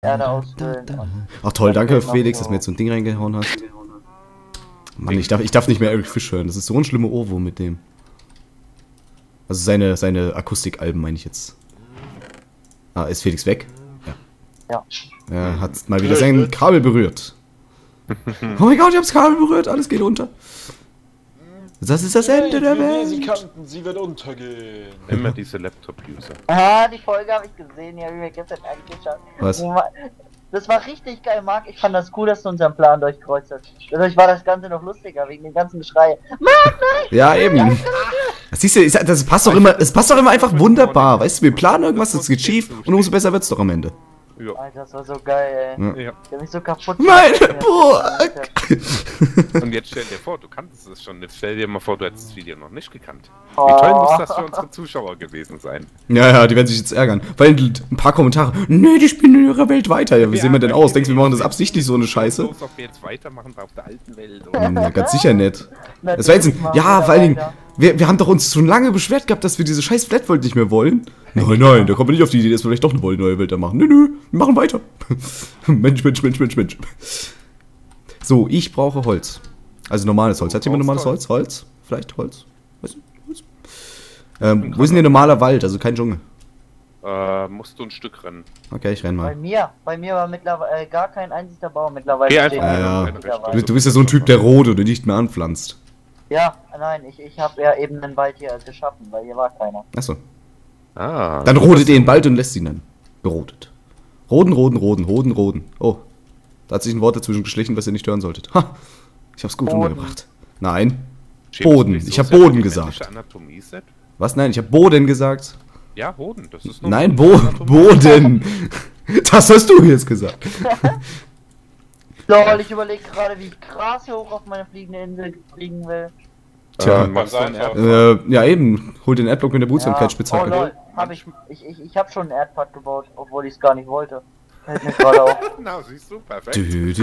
Erde ausfüllen. Ach toll, danke Felix, dass du mir jetzt so ein Ding reingehauen hast. Mann, ich darf nicht mehr Eric Fish hören. Das ist so ein schlimmer Ohrwurm mit dem. Also seine Akustikalben meine ich jetzt. Ah, ist Felix weg? Ja. Er hat mal wieder sein Kabel berührt. Oh mein Gott, ich hab's Kabel berührt, alles geht unter. Das ist das Ende der Welt. Sie wird untergehen. Immer diese Laptop-User. Ah, die Folge habe ich gesehen, ja, wie wir gestern angeschaut. Was? Das war richtig geil, Marc. Ich fand das cool, dass du unseren Plan durchkreuzt hast. Dadurch war das Ganze noch lustiger, wegen dem ganzen Geschrei. Marc, nein! Ja, eben. Siehst du, das passt doch immer, es passt doch immer einfach wunderbar. Weißt du, wir planen irgendwas, es geht schief und umso besser wird's doch am Ende. Ja. Alter, das war so geil, ey. Ja. Ich hab mich so kaputt Meine gemacht. Burg! Und jetzt stell dir vor, du kanntest es schon. Jetzt stell dir mal vor, du hättest das Video noch nicht gekannt. Oh. Wie toll muss das für unsere Zuschauer gewesen sein? Ja, die werden sich jetzt ärgern. Weil ein paar Kommentare, nee, die spielen in ihrer Welt weiter. Ja, wie sehen wir denn aus? Denkst du, wir machen das absichtlich so eine Scheiße? Bloß, ob wir jetzt weitermachen auf der alten Welt. Oder? Ja, ganz sicher nicht. Das war jetzt ja, vor allen Dingen, wir haben doch uns schon lange beschwert gehabt, dass wir diese scheiß Flat-World nicht mehr wollen. Nein, da kommen wir nicht auf die Idee, dass wir vielleicht doch eine neue Welt da machen. Nö, wir machen weiter. Mensch. So, ich brauche Holz. Also normales Holz. Hat jemand normales Holz? Holz? Vielleicht Holz? Weiß nicht, Holz? Wo ist denn hier normaler Wald? Also kein Dschungel. Musst du ein Stück rennen. Okay, ich renn mal. Bei mir war mittlerweile gar kein einziger Baum mittlerweile. Ja, stehen. ja. Mittlerweile. Du bist ja so ein Typ, der rodet und nicht mehr anpflanzt. Ja, nein, ich habe ja eben einen Wald hier geschaffen, weil hier war keiner. Achso. Ah. Dann rodet ihr ihn bald und lässt ihn dann. Berodet. Roden. Oh. Da hat sich ein Wort dazwischen geschlichen, was ihr nicht hören solltet. Ha. Ich hab's gut umgebracht. Nein. Boden. Ich hab Boden gesagt. Anatomie-Set? Was? Nein, ich hab Boden gesagt. Ja, Boden. Das ist nur Nein, Boden. Das hast du jetzt gesagt. Lol, ich überlege gerade, wie ich Gras hier hoch auf meine fliegende Insel fliegen will. Tja, machst du einen ja eben. Hol den Erdblock mit der Bootcamp-Spitzhacke. Oh lol, ich hab schon einen Erdpad gebaut, obwohl ich es gar nicht wollte. Hält mich gerade auf. Na, siehst du, perfekt.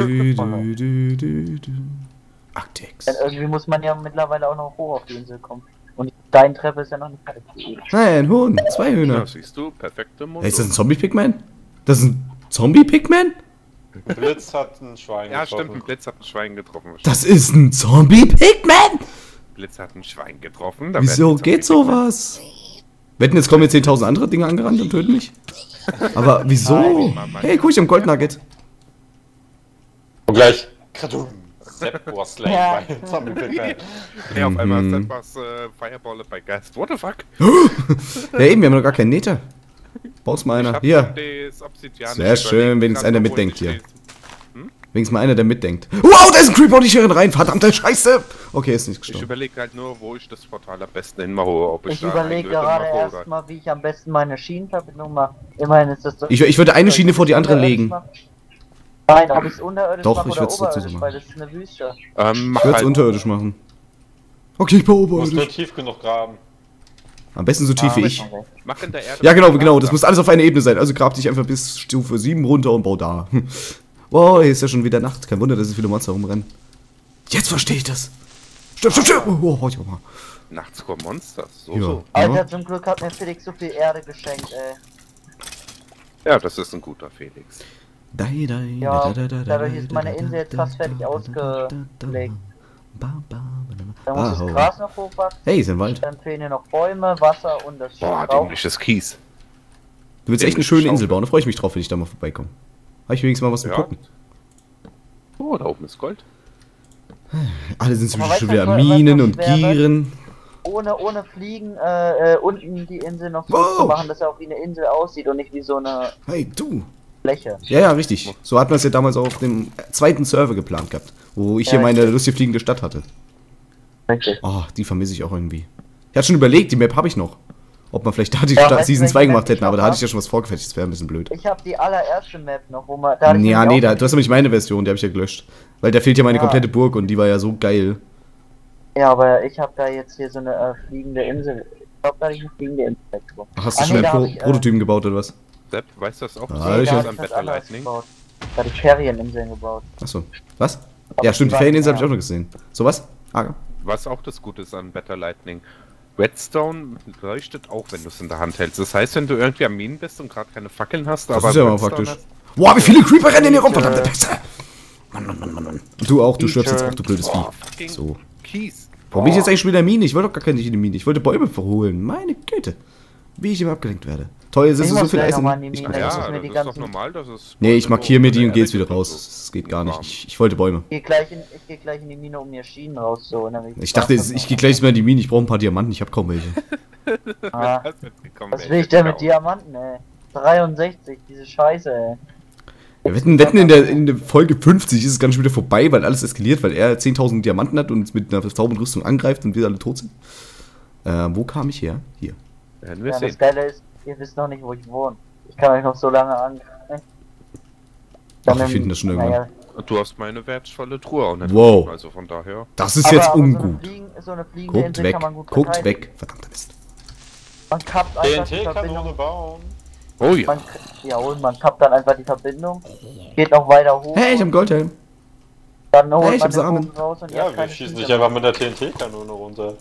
Arctics. Denn irgendwie muss man ja mittlerweile auch noch hoch auf die Insel kommen. Und die Steintreppe ist ja noch nicht fertig. Nein, ein Huhn. 2 Hühner. Ja, siehst du, perfekte Mutter. Hey, ist das ein Zombie-Pigman? Das ist ein Zombie-Pigman? Blitz hat ein Schwein Ja, getroffen. stimmt, ein Blitz hat ein Schwein getroffen. Das ist ein Zombie-Pigman? Blitz hat ein Schwein getroffen. Da Wieso werden die geht sowas? Wetten, jetzt kommen jetzt 10.000 andere Dinge angerannt und töten mich? Aber wieso? Hey, guck, ich hab ein Goldnugget. Und gleich. Kradum. Sepp was Slang Ja. bei Zombie Pigman. Ja, auf einmal ist etwas Fireball bei Geist. What the fuck? Ja eben, wir haben noch gar keinen Nether. Baut's mal einer. Hier. Sehr schön, wenigstens einer mitdenkt hier. Wenigstens mal einer, der mitdenkt. Wow, da ist ein Creeper und ich hier rein. Verdammte Scheiße. Okay, ist nicht Ich gestorben. überlege halt nur, wo ich das Portal am besten hinmache. Ob Ich da überlege eine Hütte gerade mache oder- erstmal, wie ich am besten meine Schienenverbindung mache. Immerhin ist das so. Ich würde eine Schiene vor die andere legen. Nein, ob ich es unterirdisch Doch, mache ich oder würd's dazu oberirdisch, machen. weil das ist eine Wüste. Mach Ich würde es halt unterirdisch machen. Okay, ich baue Du musst nur oberirdisch. tief genug graben. Am besten so tief wie ich. Mach in der Erde. Ja, genau. Das muss alles auf einer Ebene sein. Also grab dich einfach bis Stufe 7 runter und bau da. Wow, hier ist ja schon wieder Nacht. Kein Wunder, dass so viele Monster rumrennen. Jetzt verstehe ich das. Stimmt. Oh, ich mal. Nachts kommen Monster. So, Ja. so. Alter, zum Glück hat mir Felix so viel Erde geschenkt, ey. Ja, das ist ein guter Felix. Ja, dadurch ist meine Insel jetzt fast fertig ausgelegt. Da muss das Gras noch hochwachsen. Hey, ist ein Wald. Dann fehlen hier noch Bäume, Wasser und das Boah, Rauch. dämliches Kies. Du willst echt eine schöne Insel bauen. Da freue ich mich drauf, wenn ich da mal vorbeikomme. Habe ich wenigstens mal was zu Ja. gucken. Oh, da oben ist Gold. Alle sind Aber schon weißt wieder du, was Minen noch und wäre? Gieren. Ohne Fliegen unten die Insel noch so Wow. zu machen, dass er auch wie eine Insel aussieht und nicht wie so eine Hey, du. Fläche. Ja, richtig. So hat man es ja damals auch auf dem zweiten Server geplant gehabt. Wo ich hier Ja, meine richtig. lustige fliegende Stadt hatte. Richtig. Oh, die vermisse ich auch irgendwie. Ich hatte schon überlegt, die Map habe ich noch. Ob man vielleicht da die Ja, Stadt weißt du, Season welche 2 Map gemacht ich hätten, aber noch da hatte hab? ich ja schon was vorgefertigt, das wäre ein bisschen blöd. Ich habe die allererste Map noch, wo man Ja, ich nee, nämlich auch- du hast nämlich meine Version, die habe ich ja gelöscht. Weil da fehlt ja meine Ja. komplette Burg und die war ja so geil. Ja, aber ich habe da jetzt hier so eine fliegende Insel. Ich glaube, da habe ich eine fliegende Insel weggebaut. Ach, hast du Ah, schon nee, da einen hab ich, Prototypen gebaut oder was? Sepp, weißt du das auch? Ah, Das ich ist da hab- hab am ich das Better anders Lightning. gebaut. Da die Ferieninseln gebaut. Achso. Was? Aber Ja, stimmt, die waren- Ferieninsel habe ich ja. auch noch gesehen. So was? Ah, Was auch das Gute ist an Better Lightning. Redstone leuchtet auch, wenn du es in der Hand hältst. Das heißt, wenn du irgendwie am Minen bist und gerade keine Fackeln hast, das aber ist ja mal Redstone praktisch. hast, Boah, wie viele Creeper rennen in hier rum, verdammte Pisse! Mann. Und du auch, du stirbst jetzt auch, du blödes Vieh. Fucking So. Kies. Warum bin ich jetzt eigentlich schon wieder in der Mine? Ich wollte doch gar keine in die Mine. Ich wollte Bäume verholen. Meine Güte. Wie ich immer abgelenkt werde. Toll, jetzt ist so viel Eisen. Ich kann Ja, nicht. muss mir das die ist doch ganzen- normal, dass es... Nee, ich markiere mir die und gehe jetzt wieder Ehrlich raus. so. Das geht gar nicht. Ich wollte Bäume. Ich geh gleich in die Mine, um mir Schienen rauszuholen. damit Ich dachte, ich gehe gleich mal in die Mine. Ich brauche ein paar Diamanten. Ich habe kaum welche. Ah, Das wird gekommen, was ey. will ich denn mit Diamanten, ey? 63, diese Scheiße, ey. Wir wetten in der Folge 50 ist es ganz schon wieder vorbei, weil alles eskaliert, weil er 10.000 Diamanten hat und uns mit einer Zauberrüstung angreift und wir alle tot sind. Wo kam ich her? Hier. Werden wir Ja, sehen. das Geile ist, ihr wisst noch nicht, wo ich wohne. Ich kann euch noch so lange angreifen. Ach, wir finden das schon irgendwann. Du hast meine wertvolle Truhe auch nicht. Wow. Also von daher. Das ist jetzt ungut. So eine fliegende Guckt Insel weg. kann man gut Guckt verteidigen. weg. Verdammter Mist. Man kappt einfach die TNT-Kanone Verbindung. bauen. Oh ja. Und man kappt dann einfach die Verbindung. Geht noch weiter hoch. Hey, ich hab einen Goldhelm. Dann holt hey, ich man hab den Samen. Bogen raus und ihr Ja, habt wir keine schießen Schüsse nicht mehr. einfach mit der TNT-Kanone runter.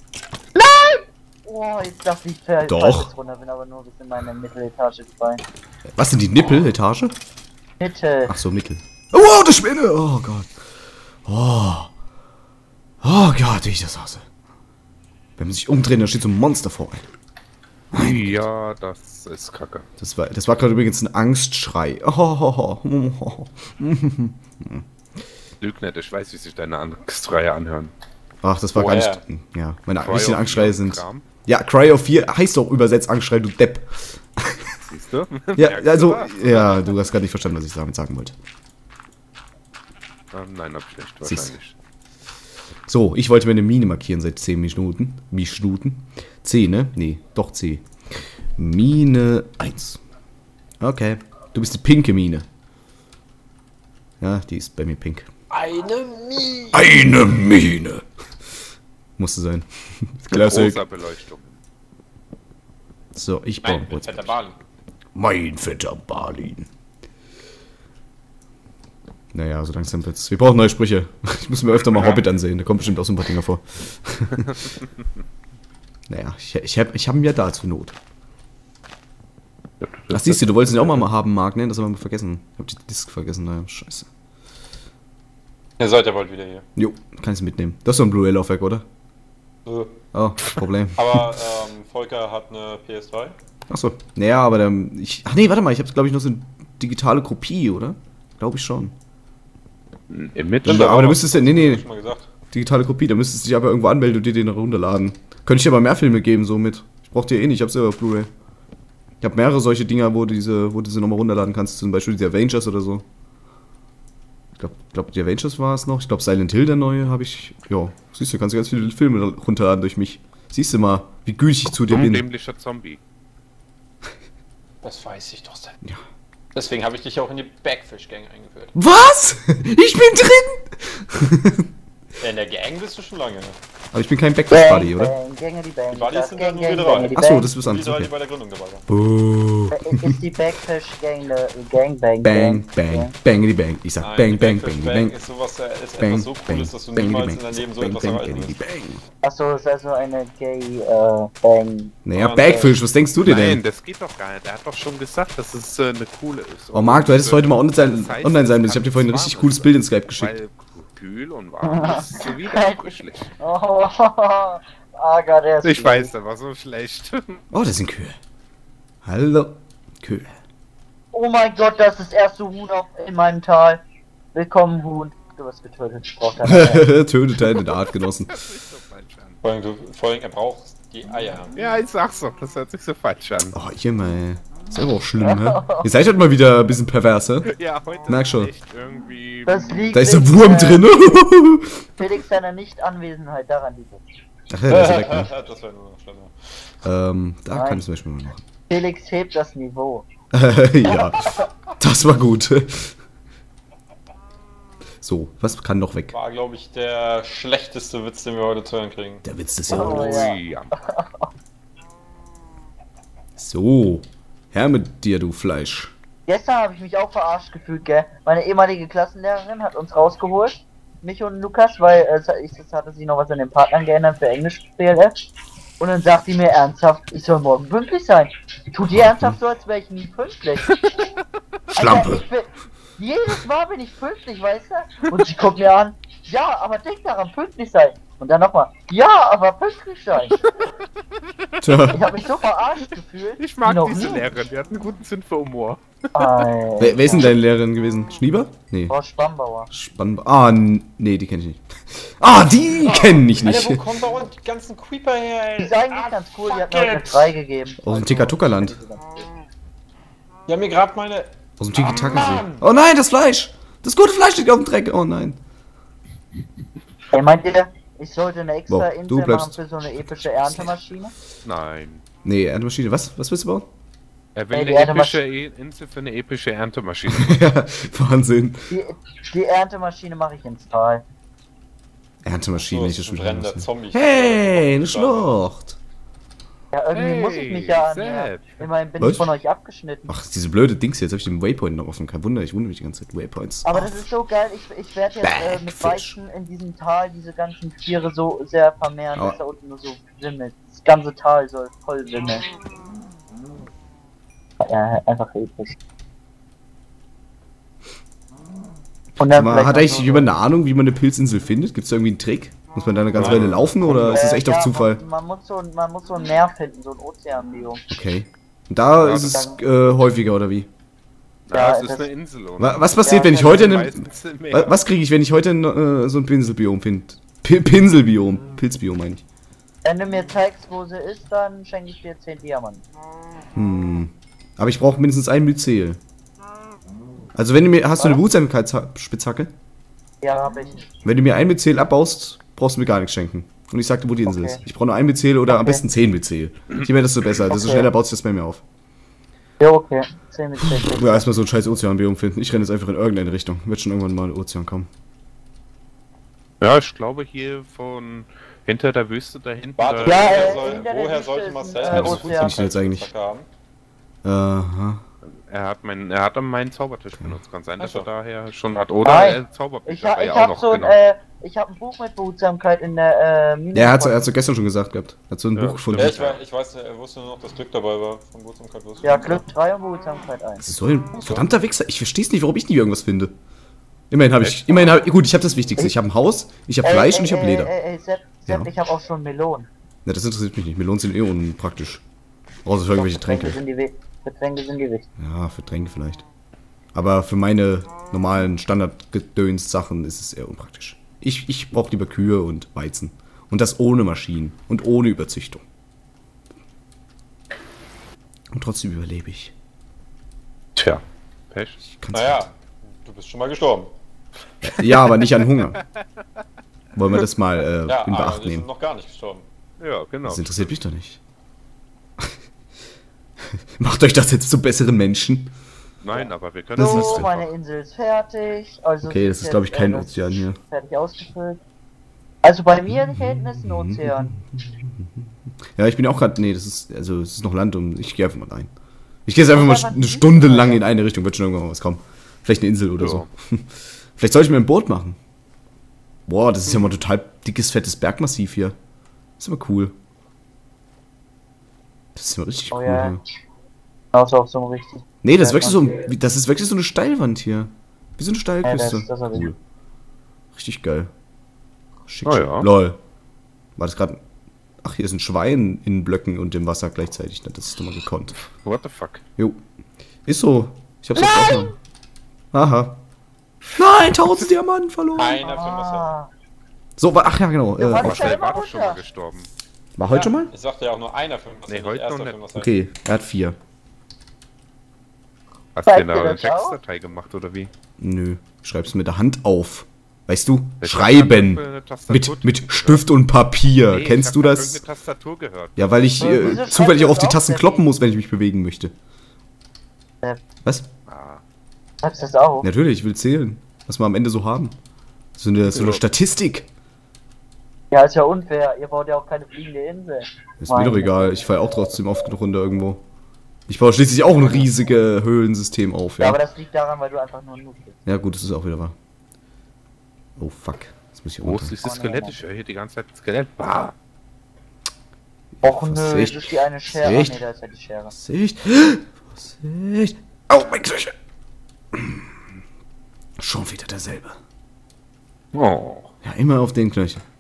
Oh, jetzt dachte ich, ich Doch. fall jetzt runter, bin aber nur bis in meine Mitteletage gefallen. Was sind die Nippel-Etage? Mittel. Ach so, Mittel. Oh, das Spinne! Oh Gott. Oh Gott, wie ich das hasse. Wenn man sich umdreht, dann steht so ein Monster vor einem. Ja, das ist kacke. Das war gerade übrigens ein Angstschrei. Oh. Lüg nicht, ich weiß, wie sich deine Angstreihe anhören. Ach, das war gar Woher? nicht. Ja, meine Cry richtigen of Angstschreie Fear sind. Kram. Ja, Cry of 4 heißt doch übersetzt Angstschrei, du Depp. Siehst du? Ja, Merkst du also, was? ja, du hast gar nicht verstanden, was ich damit sagen wollte. Nein, hab ich nicht, Siehst. wahrscheinlich. So, ich wollte mir eine Mine markieren seit 10 Minuten. C, ne? Nee, doch C. Mine 1. Okay. Du bist die pinke Mine. Ja, die ist bei mir pink. Eine Mine! Eine Mine! Musste sein. Klassik. Rosa Beleuchtung. So, ich baue Nein, mit kurz. fetter Balin. Mein fetter Balin. Naja, so langsam wird's. Wir brauchen neue Sprüche. Ich muss mir öfter mal Hobbit ansehen. Da kommt bestimmt auch so ein paar Dinger vor. Naja, ich hab ihn ja da zur Not. Ach, siehst du, du wolltest ihn auch mal haben, Marc, ne? Das haben wir mal vergessen. Ich hab die Disk vergessen, naja, scheiße. Ihr seid ja bald wieder hier. Jo, kannst du mitnehmen. Das ist so ein Blu-ray-Laufwerk, oder? Oh, Problem. Aber Volker hat eine PS3. Achso. Naja, aber dann. Ach nee, warte mal, ich hab's glaube ich noch so eine digitale Kopie, oder? Glaube ich schon. Image? Stimmt, Aber da müsstest du. Nee, Schon mal gesagt. digitale Kopie, da müsstest du dich aber irgendwo anmelden und dir den runterladen. Könnte ich dir aber mehr Filme geben, so mit. Ich brauch dir eh nicht, ich hab's selber auf Blu-ray. Ich hab mehrere solche Dinger, wo du sie nochmal runterladen kannst, zum Beispiel die Avengers oder so. Ich glaub, die Avengers war es noch. Ich glaube, Silent Hill, der neue, habe ich. Ja, siehst du, kannst du ganz viele Filme runterladen durch mich. Siehst du mal, wie gütig ich zu dir bin. Dämlicher Zombie. Das weiß ich doch selbst. Ja. Deswegen habe ich dich auch in die Backfish-Gang eingeführt. Was? Ich bin drin! In der Gang bist du schon lange. Aber ich bin kein Backfish-Buddy, oder? Bang, Gänge die Bang. Die Buddies sind dann nur Gang, wir Gang, drei. die Achso, Bang. das ist was Die anderes. drei, die Okay. bei der Gründung dabei waren. Buh. Ist die Backfish Gang eine Gang Bang Bang, bang, bangity bang. Ich sag bang, die bang, Backfish bangity bang. Ist sowas, ist Bang, etwas so bang, Cooles, dass du bangity niemals bang. in deinem Leben so Bang, etwas bang, erreichen bangity wirst. bang. Achso, ist also eine Gay Bang. Naja, Und, Backfish, was denkst du dir Nein, denn? das geht doch gar nicht. Er hat doch schon gesagt, dass es eine coole ist. Oh Marc, du hättest heute mal online sein Das heißt, müssen. Ich es hab dir vorhin ein kann richtig warm cooles sein. Bild in Skype geschickt. Weil kühl und warm ist so widersprüchlich. Oh, Aga, der ist Ich weiß, der war so schlecht. Oh, das sind Kühe. Hallo, Kühe. Oh mein Gott, das ist das erste Huhn in meinem Tal. Willkommen, Huhn. Du wirst getötet. Ich brauch deine Eier. Tötet deinen Artgenossen. Das hört sich so falsch an. Vor allem, er braucht die Eier. Ja, ich sag's doch, das hört sich so falsch an. Oh, ihr mal. Ist aber auch schlimm, hä? Ihr seid halt mal wieder ein bisschen pervers, hä? Ja, heute Merk ist schon. echt irgendwie... Das liegt Da ist der wegen, Wurm drin. Felix seiner Nicht-Anwesenheit, daran liegt es. Ach ja, der ist ja weg, ne? Das wäre nur noch schlimmer. Da Nein. kann ich zum Beispiel mal machen. Felix hebt das Niveau. Ja, das war gut. So, was kann noch weg? War, glaube ich, der schlechteste Witz, den wir heute zu hören kriegen. Der Witz des Oh, Jahrhunderts. ja. Ja. So, her mit dir, du Fleisch. Gestern habe ich mich auch verarscht gefühlt, gell? Meine ehemalige Klassenlehrerin hat uns rausgeholt, mich und Lukas, weil es hatte sich noch was an den Partnern geändert für Englisch PLF. Und dann sagt die mir ernsthaft, ich soll morgen pünktlich sein. Tut die ernsthaft so, als wäre ich nie pünktlich. Schlampe. Alter, jedes Mal bin ich pünktlich, weißt du? Und sie guckt mir an, ja, aber denk daran, pünktlich sein. Und dann nochmal, ja, aber pünktlich sein. Tja. Ich habe mich so verarscht gefühlt. Ich mag wie noch diese nie. Lehrerin, die hat einen guten Sinn für Humor. Wer ist denn deine Lehrerin gewesen? Schnieber? Nee. Frau Spambauer. Spannend. Ah, nee, die kenne ich nicht. Ah, die kenne ich Alter, wo nicht. kommen da unten die ganzen Creeper her, Die ey? ist eigentlich ganz cool, die hat mir heute eine 3 gegeben. Aus dem Tikatuka-Land. Die haben mir gerade meine... Aus dem Tiki-Taka-See. Mann! Oh nein, das Fleisch! Das gute Fleisch liegt auf dem Dreck. Oh nein. Ey, meint ihr, ich sollte eine extra Wow, Insel du machen bleibst- für so eine epische Erntemaschine? Nein. Nee, Erntemaschine. Was willst du bauen? Er will Ey, die eine Erntemaschine- epische Insel für eine epische Erntemaschine. Ja, Wahnsinn. Die Erntemaschine mache ich ins Tal. Erntemaschine, So, nicht ist das ein schon brennender wieder. Zombie. Hey, eine Schlucht. Ja, irgendwie Hey, muss ich mich ja annähern. Sepp. Immerhin bin Was? ich von euch abgeschnitten. Ach, diese blöde Dings, jetzt habe ich den Waypoint noch offen. Kein Wunder, ich wundere mich die ganze Zeit. Waypoints. Aber das ist so geil, ich werde jetzt mit Backfish. Weizen in diesem Tal diese ganzen Tiere so sehr vermehren, Aber- dass da unten nur so wimmelt. Das ganze Tal soll voll wimmeln. Ja, einfach episch. Und dann Mal, vielleicht hat noch eigentlich so- jemand eine Ahnung, wie man eine Pilzinsel findet? Gibt es da irgendwie einen Trick? Muss man da eine ganze Nein. Weile laufen oder ist es echt auf ja, Zufall? Man muss so ein Meer finden, so ein Ozeanbiom. Okay. Und da Ja, ist es das- häufiger oder wie? Ja, Ja, es ist das- eine Insel. Und Was passiert, Ja, wenn ich das heute ist meistens im Meer. Was kriege ich, wenn ich heute so ein Pinselbiom finde? Pinselbiom. Pilzbiom meine ich. Wenn du mir zeigst, wo sie ist, dann schenke ich dir 10 Diamanten. Aber ich brauche mindestens ein Myzel. Also wenn du mir... Hast du eine Behutsamkeitsspitzhacke? Ja, hab ich. Wenn du mir ein Myzel abbaust, brauchst du mir gar nichts schenken. Und ich sagte, wo die Insel Okay. ist. Ich brauche nur ein Myzel oder am Okay. besten 10 Myzel. Je mehr, desto besser. Desto Okay. schneller baut sich das bei mir auf. Ja, okay. 10 mit 10. Ja, erstmal so ein scheiß Ozeanbiom finden. Ich renne jetzt einfach in irgendeine Richtung. Wird schon irgendwann mal ein Ozean kommen. Ja, ich glaube hier von hinter der Wüste da hinten. Warte, Ja, woher, hinter der woher Wüste sollte ist Marcel ein, eine Ozean. Ich jetzt eigentlich. haben? Aha. er hat dann meinen Zaubertisch benutzt. Kann sein, dass er Ach so. daher schon hat. Oder Nein. er Zauberbücher Ich hab ja auch noch. so ein, Genau. ich hab ein Buch mit Behutsamkeit in der Mine. Ja, er hat gefunden. so gestern schon gesagt gehabt. Er hat so ein Ja, Buch gefunden. Ja, ich weiß, er wusste nur noch, dass Glück dabei war. Von Wurzelkeit wusste Ja, Glück 3 und Behutsamkeit 1. Das ist so ein verdammter Wichser. Ich versteh's nicht, warum ich nie irgendwas finde. Immerhin habe ich... Gut, ich habe das Wichtigste. Ich habe ein Haus, ich habe Fleisch und ich habe Leder. Sepp, Ja. ich hab auch schon Melonen. Na, das interessiert mich nicht. Melonen sind eh unpraktisch. Außer für irgendwelche Tränke. Getränke sind die wichtig. Ja, für Tränke vielleicht. Aber für meine normalen Standardgedöns-Sachen ist es eher unpraktisch. Ich brauche lieber Kühe und Weizen. Und das ohne Maschinen und ohne Überzüchtung. Und trotzdem überlebe ich. Tja. Pech. Ich kann's Naja, du bist schon mal gestorben. nicht. Ja, aber nicht an Hunger. Wollen wir das mal Ja, in aber Beacht die sind nehmen? noch gar nicht gestorben. Ja, genau. Das interessiert mich doch nicht. Macht euch das jetzt zu besseren Menschen? Nein, aber wir können Das So, ist meine Insel ist fertig. Also Okay, das sie ist glaube ich kein das Ozean hier. Fertig ausgefüllt. Also bei mir hier hinten ist ein Ozean. Ja, ich bin auch gerade... Nee, das ist... Also, es ist noch Land und ich gehe einfach mal rein. Ich gehe jetzt einfach mal Aber eine Stunde lang in eine Richtung. Wird schon irgendwann mal was kommen. Vielleicht eine Insel oder Ja. so. Vielleicht soll ich mir ein Boot machen. Boah, das ist ja mal total dickes, fettes Bergmassiv hier. Das ist aber cool. Das ist mal richtig Oh cool ja. hier. Außer auf so einem richtig. Nee, das ist wirklich so, das ist wirklich so eine Steilwand hier. Wie so eine Steilküste. Ja, das hab ich. Cool. Richtig geil. Schick, Oh schick. ja. Lol. War das gerade... Ach, hier ist ein Schwein in Blöcken und im Wasser gleichzeitig. Das ist doch mal gekonnt. What the fuck? Jo. Ist so. Ich hab's jetzt aufgenommen. Aha. Nein, 1000 Diamanten verloren. Einer für Marcel. Ah, So, ach ja, genau. Ja, warte. Marcel war doch schon mal gestorben. war heute schon mal? Ich sagte ja auch nur einer für Marcel. Nee, heute nicht erster noch für nicht. Marcel. Okay, er hat 4. Hast du Zeigt denn da dir eine das auch? Textdatei gemacht oder wie? Nö. Ich schreib's mit der Hand auf. Weißt du? Ich Schreiben. hab eine Tastatur Mit Stift und Papier. Nee, Kennst ich du hab das? irgendeine Tastatur gehört. Ja, weil ich Wieso schreibt zufällig ihr auch auf die das Tasten auf, kloppen Danny? muss, wenn ich mich bewegen möchte. Ja. Was? Ah. sagst du das auch? Natürlich, ich will zählen, was wir am Ende so haben. So eine Ja. Statistik. Ja, ist ja unfair. Ihr baut ja auch keine fliegende Insel. Ist mir doch egal, ich falle auch trotzdem oft genug runter irgendwo. Ich baue schließlich auch ein riesiges Höhlensystem auf, Ja, ja. aber das liegt daran, weil du einfach nur ein Noob bist. Ja gut, das ist auch wieder wahr. Oh fuck, jetzt muss ich Wo runter. ist dieses Skelett? Ich höre hier die ganze Zeit ein Skelett. Bah. Och nö, Vorsicht. das ist die eine Schere. Ah, Vorsicht. nee, da ist ja die Schere. Vorsicht. Vorsicht. Au, mein Knöchel. Schon wieder derselbe. Oh. Ja, immer auf den Knöchel.